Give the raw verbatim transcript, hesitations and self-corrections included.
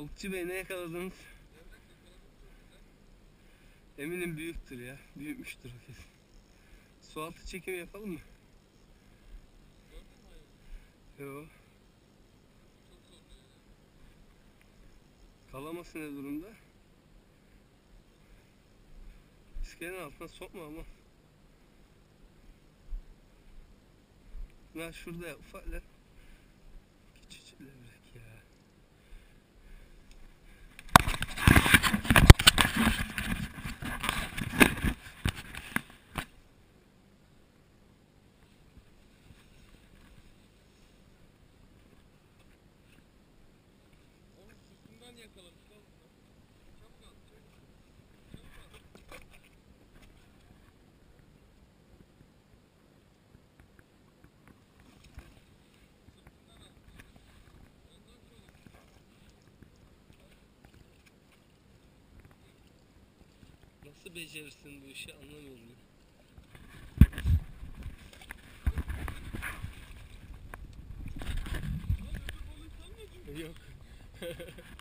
Balıkçı bey, ne yakaladınız? Eminim büyüktür ya. Büyütmüştür o kesin. Sualtı çekimi yapalım mı? Yo. Kalaması ne durumda? İskelenin altına sokma ama. Bunlar şurada ya, ufaklar. Küçücük levrek ya. Onu sırtından yakalamış lan. Çabuk al, çabuk. Çabuk al. Sırtından al. Ondan sonra. Nasıl becerirsin bu işi anlamıyorum ya. Lan öbür balığı sen mi? Yok.